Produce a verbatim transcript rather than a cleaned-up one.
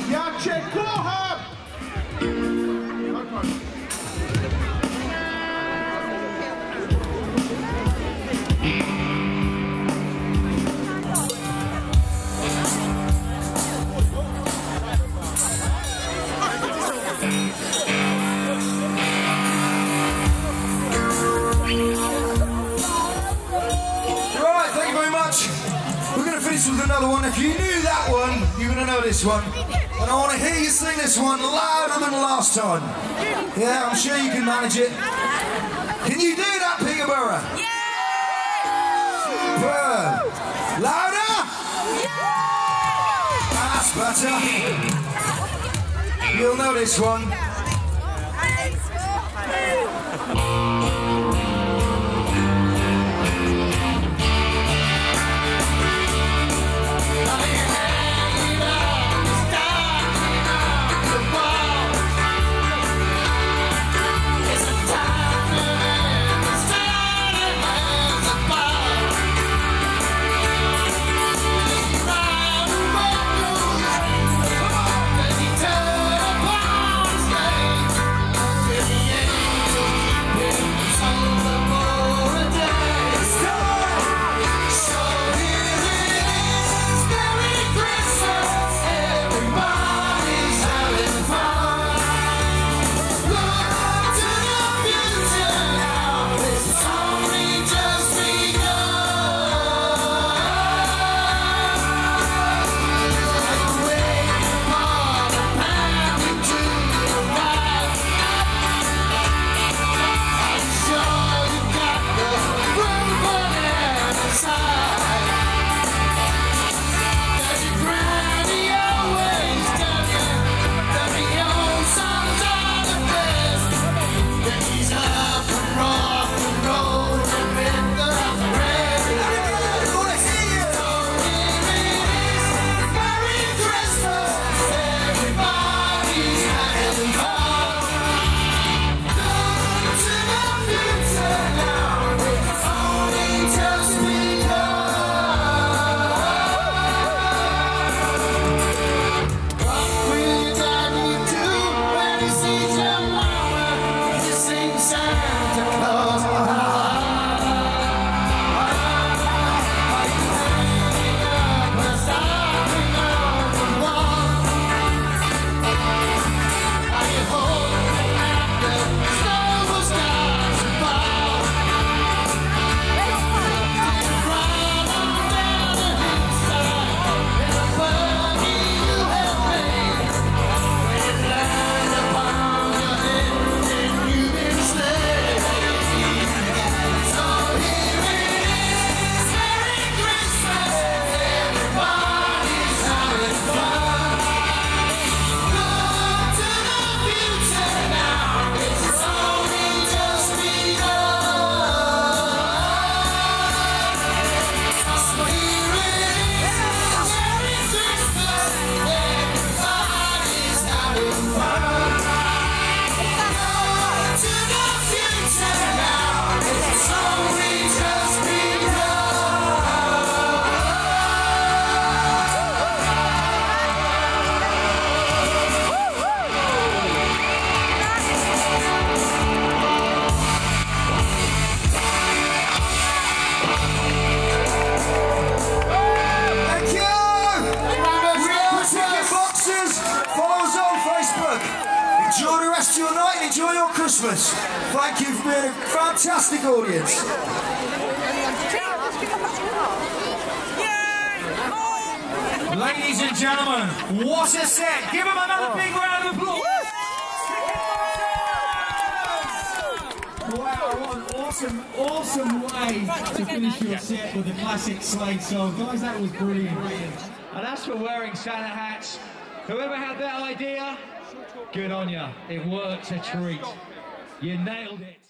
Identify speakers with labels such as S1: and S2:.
S1: Ja cię kocham!
S2: With another one. If you knew that one, you're going to know this one. And I want to hear you sing this one louder than last time. Yeah, I'm sure you can manage it. Can you do that, Peterborough? Yeah! Superb. Louder? Yeah! That's better. You'll know this one. Enjoy the rest of your night and enjoy your Christmas. Thank you for being a fantastic audience.
S3: Ladies and gentlemen, what a set. Give them another big round of applause. Wow, what an awesome, awesome way to finish your set with a classic Slade song. Guys, that was brilliant. And as for wearing Santa hats, whoever had that idea, good on you. It worked a treat. You nailed it.